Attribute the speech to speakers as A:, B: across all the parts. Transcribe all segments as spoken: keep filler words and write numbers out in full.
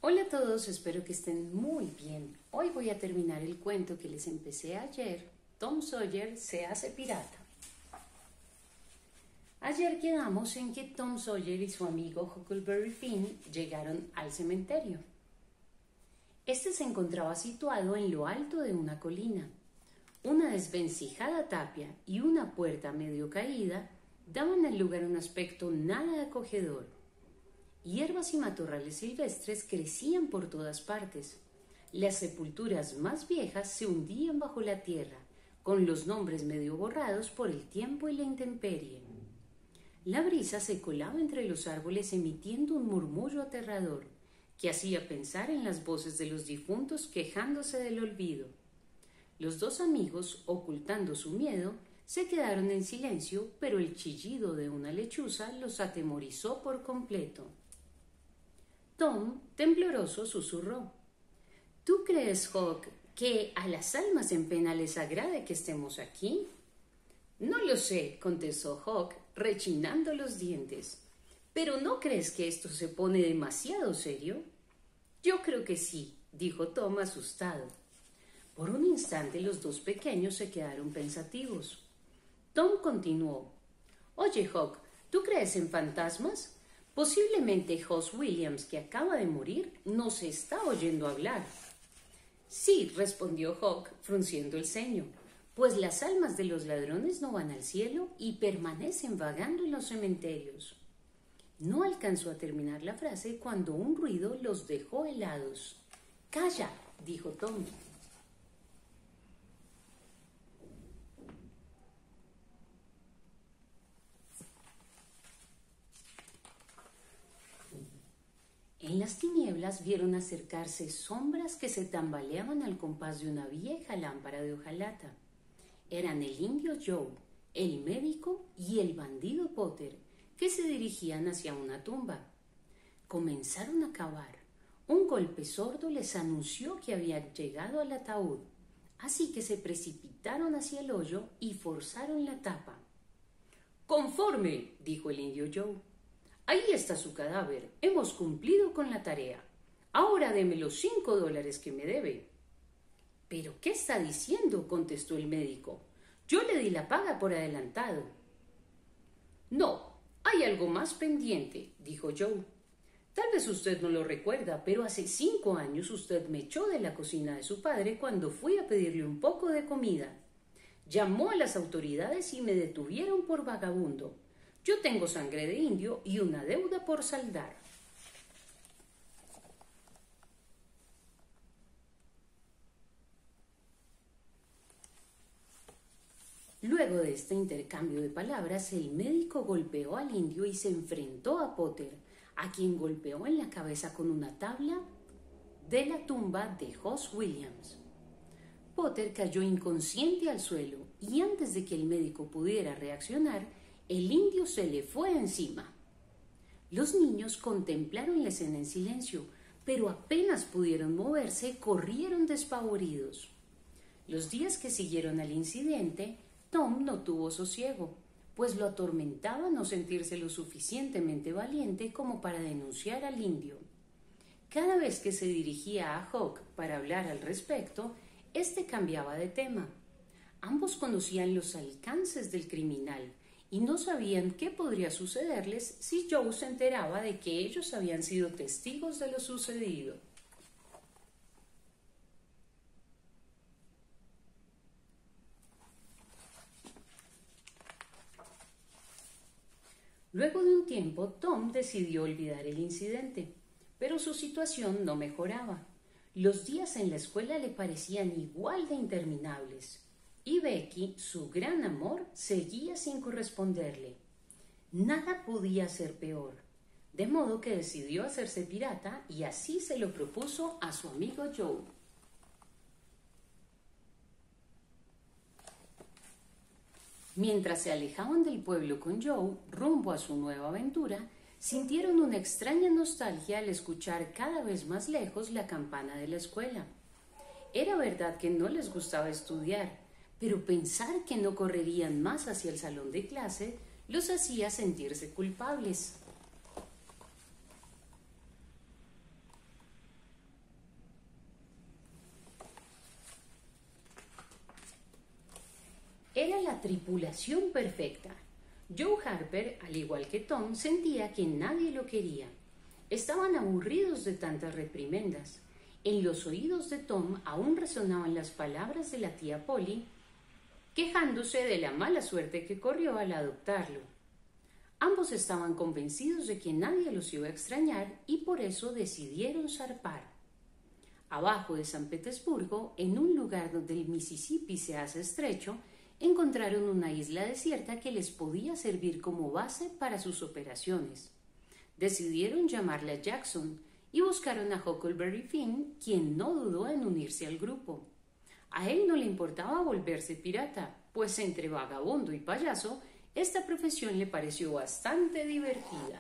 A: Hola a todos, espero que estén muy bien. Hoy voy a terminar el cuento que les empecé ayer. Tom Sawyer se hace pirata. Ayer quedamos en que Tom Sawyer y su amigo Huckleberry Finn llegaron al cementerio. Este se encontraba situado en lo alto de una colina. Una desvencijada tapia y una puerta medio caída daban al lugar un aspecto nada acogedor. Hierbas y matorrales silvestres crecían por todas partes. Las sepulturas más viejas se hundían bajo la tierra, con los nombres medio borrados por el tiempo y la intemperie. La brisa se colaba entre los árboles emitiendo un murmullo aterrador, que hacía pensar en las voces de los difuntos quejándose del olvido. Los dos amigos, ocultando su miedo, se quedaron en silencio, pero el chillido de una lechuza los atemorizó por completo. Tom, tembloroso, susurró: ¿Tú crees, Huck, que a las almas en pena les agrade que estemos aquí? No lo sé, contestó Huck, rechinando los dientes. ¿Pero no crees que esto se pone demasiado serio? Yo creo que sí, dijo Tom asustado. Por un instante los dos pequeños se quedaron pensativos. Tom continuó: Oye, Huck, ¿tú crees en fantasmas? Posiblemente Hoss Williams, que acaba de morir, nos está oyendo hablar. Sí, respondió Huck, frunciendo el ceño, pues las almas de los ladrones no van al cielo y permanecen vagando en los cementerios. No alcanzó a terminar la frase cuando un ruido los dejó helados. «¡Calla!», dijo Tom. En las tinieblas vieron acercarse sombras que se tambaleaban al compás de una vieja lámpara de hojalata. Eran el indio Joe, el médico y el bandido Potter, que se dirigían hacia una tumba. Comenzaron a cavar. Un golpe sordo les anunció que habían llegado al ataúd, así que se precipitaron hacia el hoyo y forzaron la tapa. «Conforme», dijo el indio Joe. «Ahí está su cadáver. Hemos cumplido con la tarea. Ahora deme los cinco dólares que me debe». «¿Pero qué está diciendo?», contestó el médico. «Yo le di la paga por adelantado». «No, hay algo más pendiente», dijo Joe. «Tal vez usted no lo recuerda, pero hace cinco años usted me echó de la cocina de su padre cuando fui a pedirle un poco de comida. Llamó a las autoridades y me detuvieron por vagabundo. Yo tengo sangre de indio y una deuda por saldar». Luego de este intercambio de palabras, el médico golpeó al indio y se enfrentó a Potter, a quien golpeó en la cabeza con una tabla de la tumba de Hoss Williams. Potter cayó inconsciente al suelo y antes de que el médico pudiera reaccionar, el indio se le fue encima. Los niños contemplaron la escena en silencio, pero apenas pudieron moverse, corrieron despavoridos. Los días que siguieron al incidente, Tom no tuvo sosiego, pues lo atormentaba no sentirse lo suficientemente valiente como para denunciar al indio. Cada vez que se dirigía a Huck para hablar al respecto, éste cambiaba de tema. Ambos conocían los alcances del criminal y no sabían qué podría sucederles si Joe se enteraba de que ellos habían sido testigos de lo sucedido. Luego de un tiempo, Tom decidió olvidar el incidente, pero su situación no mejoraba. Los días en la escuela le parecían igual de interminables. Y Becky, su gran amor, seguía sin corresponderle. Nada podía ser peor, de modo que decidió hacerse pirata y así se lo propuso a su amigo Joe. Mientras se alejaban del pueblo con Joe, rumbo a su nueva aventura, sintieron una extraña nostalgia al escuchar cada vez más lejos la campana de la escuela. Era verdad que no les gustaba estudiar, pero pensar que no correrían más hacia el salón de clase los hacía sentirse culpables. tripulación perfecta. Joe Harper, al igual que Tom, sentía que nadie lo quería. Estaban aburridos de tantas reprimendas. En los oídos de Tom aún resonaban las palabras de la tía Polly, quejándose de la mala suerte que corrió al adoptarlo. Ambos estaban convencidos de que nadie los iba a extrañar y por eso decidieron zarpar. Abajo de San Petersburgo, en un lugar donde el Mississippi se hace estrecho, encontraron una isla desierta que les podía servir como base para sus operaciones. Decidieron llamarla Jackson y buscaron a Huckleberry Finn, quien no dudó en unirse al grupo. A él no le importaba volverse pirata, pues entre vagabundo y payaso, esta profesión le pareció bastante divertida.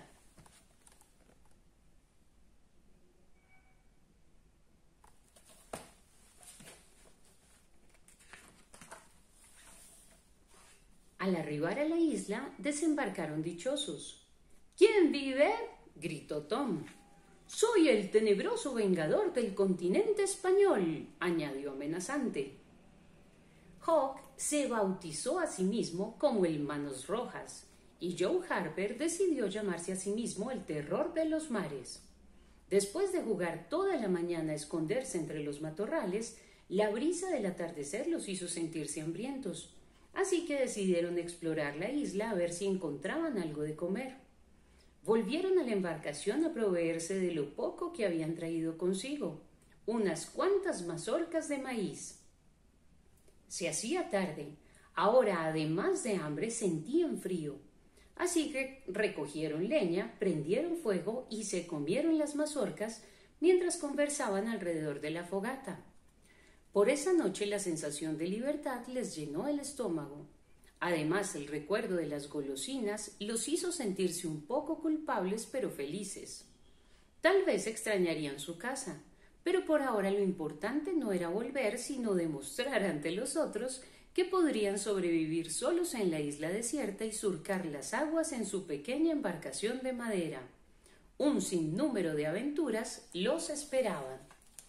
A: Al arribar a la isla, desembarcaron dichosos. ¿Quién vive? Gritó Tom. Soy el tenebroso vengador del continente español, añadió amenazante. Hawk se bautizó a sí mismo como el Manos Rojas, y Joe Harper decidió llamarse a sí mismo el Terror de los Mares. Después de jugar toda la mañana a esconderse entre los matorrales, la brisa del atardecer los hizo sentirse hambrientos, así que decidieron explorar la isla a ver si encontraban algo de comer. Volvieron a la embarcación a proveerse de lo poco que habían traído consigo, unas cuantas mazorcas de maíz. Se hacía tarde, ahora además de hambre sentían frío, así que recogieron leña, prendieron fuego y se comieron las mazorcas mientras conversaban alrededor de la fogata. Por esa noche la sensación de libertad les llenó el estómago. Además, el recuerdo de las golosinas los hizo sentirse un poco culpables pero felices. Tal vez extrañarían su casa, pero por ahora lo importante no era volver, sino demostrar ante los otros que podrían sobrevivir solos en la isla desierta y surcar las aguas en su pequeña embarcación de madera. Un sinnúmero de aventuras los esperaban.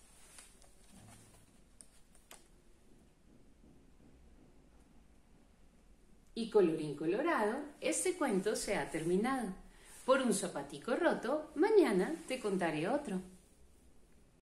A: Y colorín colorado, este cuento se ha terminado. Por un zapatico roto, mañana te contaré otro.